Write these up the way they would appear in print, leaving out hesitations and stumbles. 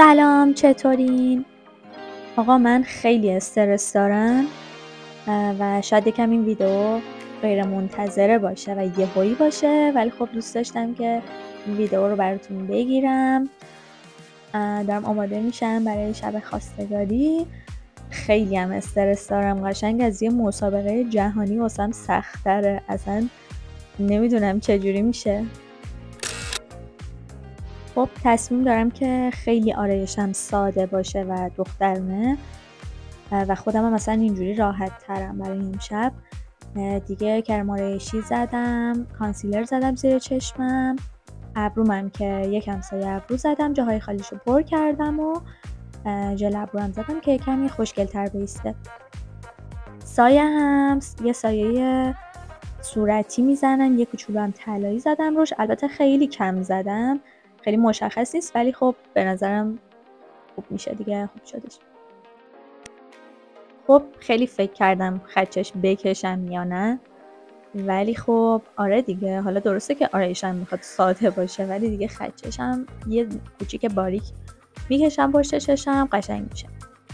سلام، چطورین؟ آقا من خیلی استرس دارم و شاید یکم این ویدیو غیر منتظره باشه و یهویی باشه، ولی خب دوست داشتم که این ویدیو رو براتون بگیرم. دارم آماده میشم برای شب خواستگاری. خیلی هم استرس دارم، قشنگ از یه مسابقه جهانی واسم سخت‌تره. اصلا نمیدونم چجوری میشه. خب تصمیم دارم که خیلی آرایشم ساده باشه و دخترونه و خودم هم مثلا اینجوری راحت ترم برای این شب. دیگه کرم آرایشی زدم، کانسیلر زدم زیر چشمم، ابرومم که یکم سایه ابرو زدم، جاهای خالیشو پر کردم و ژل ابروام زدم که کمی خوشگل تر بیسته. سایه هم یه سایه صورتی میزنم، یه کوچولو هم طلایی زدم روش. البته خیلی کم زدم، خیلی مشخص نیست، ولی خب به نظرم خوب میشه دیگه، خوب شدش. خب خیلی فکر کردم خدش بکشم یا نه، ولی خب آره دیگه، حالا درسته که آرایشم میخواد ساده باشه، ولی دیگه خدشم یه کوچیک باریک میکشم پشت چشم، قشنگ میشه.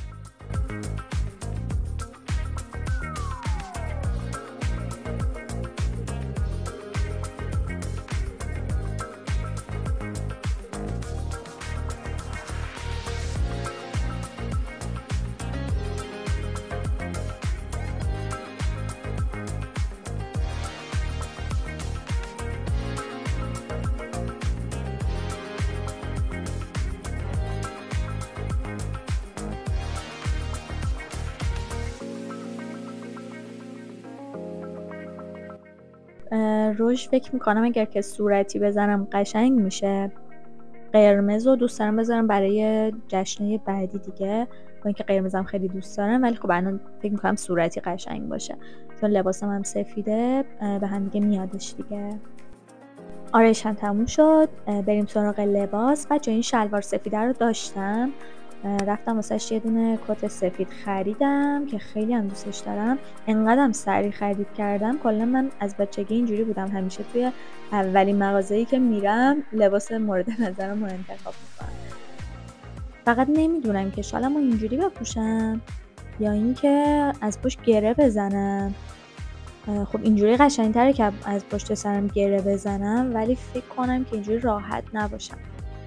روش فکر میکنم اگر که صورتی بزنم قشنگ میشه. قرمز رو دوست دارم بذارم برای جشنه بعدی دیگه، با اینکه قرمزم خیلی دوست دارم، ولی خب الان فکر میکنم صورتی قشنگ باشه، چون لباسم هم سفیده به هم دیگه میادش دیگه. آرایشم تموم شد، بریم سراغ لباس. بچه این شلوار سفیده رو داشتم، رفتم واسش یه دونه کت سفید خریدم که خیلی هم دوستش دارم. انقدرم سریع خرید کردم، کلا من از بچگی اینجوری بودم، همیشه توی اولین مغازه‌ای که میرم لباس مورد نظرم رو انتخاب میکنم. فقط نمیدونم که شالمو اینجوری بپوشم یا اینکه از پشت گره بزنم. خب اینجوری قشنگ‌تره که از پشت سرم گره بزنم، ولی فکر کنم که اینجوری راحت نباشم.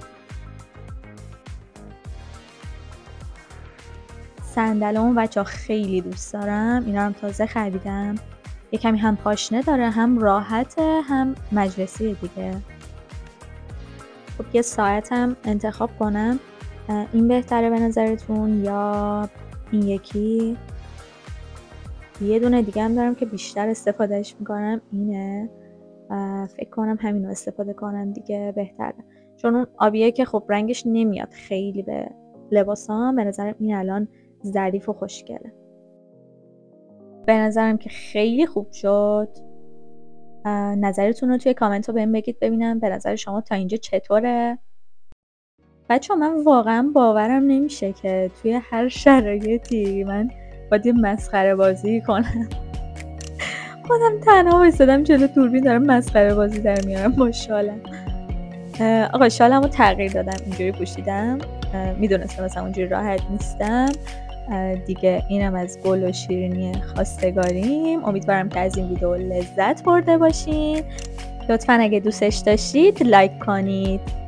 صندلمو بچه‌ها خیلی دوست دارم، اینا هم تازه خریدم. یه کمی هم پاشنه داره، هم راحته، هم مجلسی دیگه. خب یه ساعتم انتخاب کنم، این بهتره به نظرتون یا این یکی؟ یه دونه دیگه هم دارم که بیشتر استفادهش میکنم، اینه. فکر کنم همینو استفاده کنم دیگه، بهتره، چون اون آبیه که خب رنگش نمیاد خیلی به لباسام. به نظرم این الان ظریف و خوشگله. به نظرم که خیلی خوب شد. نظرتون رو توی کامنت رو بهم بگید ببینم به نظر شما تا اینجا چطوره. بچه من واقعا باورم نمیشه که توی هر شرایطی من باید یه مسخره بازی کنم. خودم تنها بایستادم جلو دوربین دارم مسخره بازی در میارم با شالم. آقا شالم رو تغییر دادم، اینجوری پوشیدم، میدونستم مثلا اونجوری راحت نیستم دیگه. اینم از گل و شیرینی خواستگاریم. امیدوارم که از این ویدیو لذت برده باشین. لطفا اگه دوستش داشتید لایک کنید.